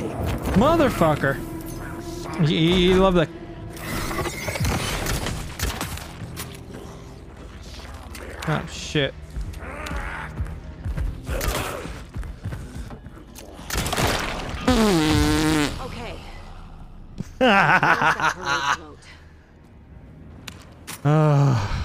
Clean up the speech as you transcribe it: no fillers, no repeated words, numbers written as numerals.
Motherfucker. You love the... Oh, shit. Okay. Oh.